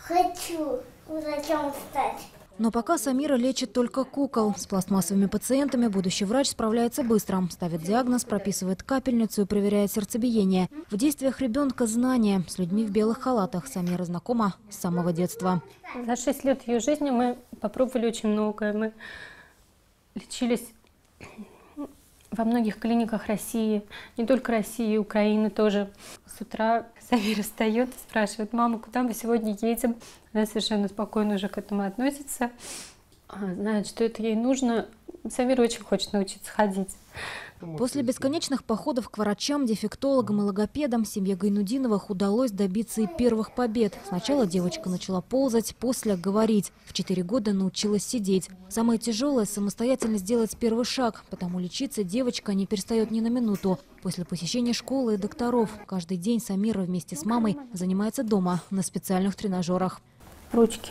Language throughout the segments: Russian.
Хочу врачом стать. Но пока Самира лечит только кукол. С пластмассовыми пациентами будущий врач справляется быстро. Ставит диагноз, прописывает капельницу и проверяет сердцебиение. В действиях ребенка знания. С людьми в белых халатах Самира знакома с самого детства. За 6 лет ее жизни мы попробовали очень многое. Мы лечились во многих клиниках России, не только России, Украины тоже. С утра Самира встает и спрашивает: мама, куда мы сегодня едем? Она совершенно спокойно уже к этому относится, знает, что это ей нужно. Самира очень хочет научиться ходить. После бесконечных походов к врачам, дефектологам и логопедам семье Гайнудиновых удалось добиться и первых побед. Сначала девочка начала ползать, после говорить. В 4 года научилась сидеть. Самое тяжелое – самостоятельно сделать первый шаг, потому лечиться девочка не перестает ни на минуту. После посещения школы и докторов каждый день Самира вместе с мамой занимается дома на специальных тренажерах. Ручки.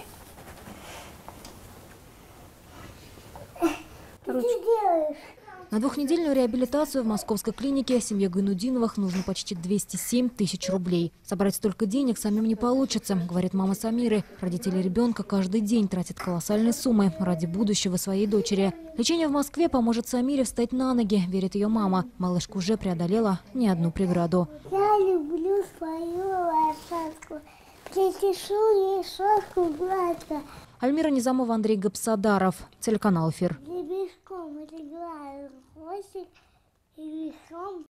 Что ты делаешь? На 2-недельную реабилитацию в московской клинике семье Гайнудиновых нужно почти 207 тысяч рублей. Собрать столько денег самим не получится, говорит мама Самиры. Родители ребенка каждый день тратят колоссальные суммы ради будущего своей дочери. Лечение в Москве поможет Самире встать на ноги, верит ее мама. Малышка уже преодолела не одну преграду. Я люблю свою лошадку. Причешу ей шерстку гладко. Альмира Низамова, Андрей Гапсадаров, телеканал «Эфир». Гребешком играю в хвостик и весом